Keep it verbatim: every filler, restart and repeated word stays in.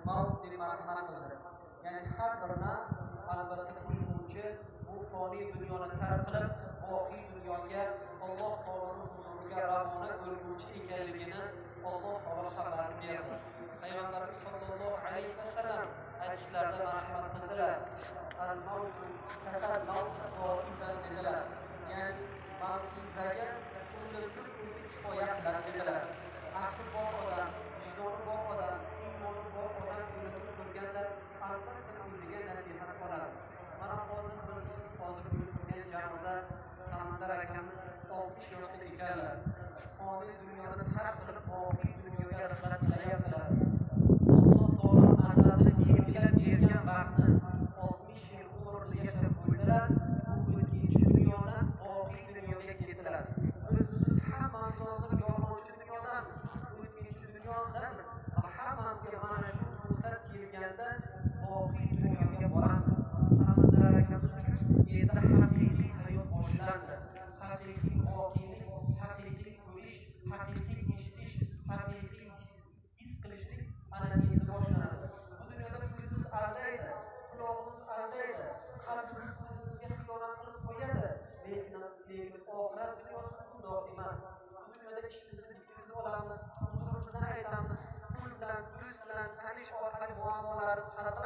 mavt deb marhamat qildi. Ya'ni har bir narsa albatta o'lguvchi, bu foniy dunyoni tark qilib, voqiy dunyoga Alloh taoloning huzuriga ravona bo'lguvchi ekanligini Alloh taolo xabar berdi. Payg'ambarimiz sollallohu alayhi vasallam hadislarda marhamat qildilar. Al-mavt kafal mavt foizan dedilar. Ya'ni mavqizaga o'limning o'zi kifoya qiladi dedilar. Aqli bor odam, vijdoni bor odam, iymoni bor odam o'limni ko'rganda albatta o'ziga nasihat oladi. Mana hozir biz siz hozir bo'lib turgan janoza Samandar akamiz oltmish yoshda ekanlar. Foniy dunyoni tark qilib voqiy dunyoga rihlat qilyaptilar. Alloh taolo azalda belgilab bergan vaqtni oltmish yil umrli yashab qo'ydilar. Bu o'tkinchi dunyodan voqiy dunyoga ketdilar. Biz siz hammamiz hozir yolg'onchi dunyodamiz, o'tkinchi dunyodamiz. Hammamizga mana shu fursat kelganda voqiy dunyoga boramiz. Samandar akamiz uchun endi haqiqiy hayot boshlandi. Haqiqiy voqelik, haqiqiy ko'rish, haqiqiy eshitish, haqiqiy his qilishlik ana endi boshlanadi. Bu dunyoda ko'zimiz aldaydi, quloqimiz aldaydi, qalbimiz o'zimizga xiyonat qilib qo'yadi. Lekin lekin oxirat dunyosi bundoq emas. Bu dunyoda ishimizni bitkazib olamiz, huzurimizdan aytamiz, pul bilan, ko'z bilan, tanish orqali muammolarimiz hatto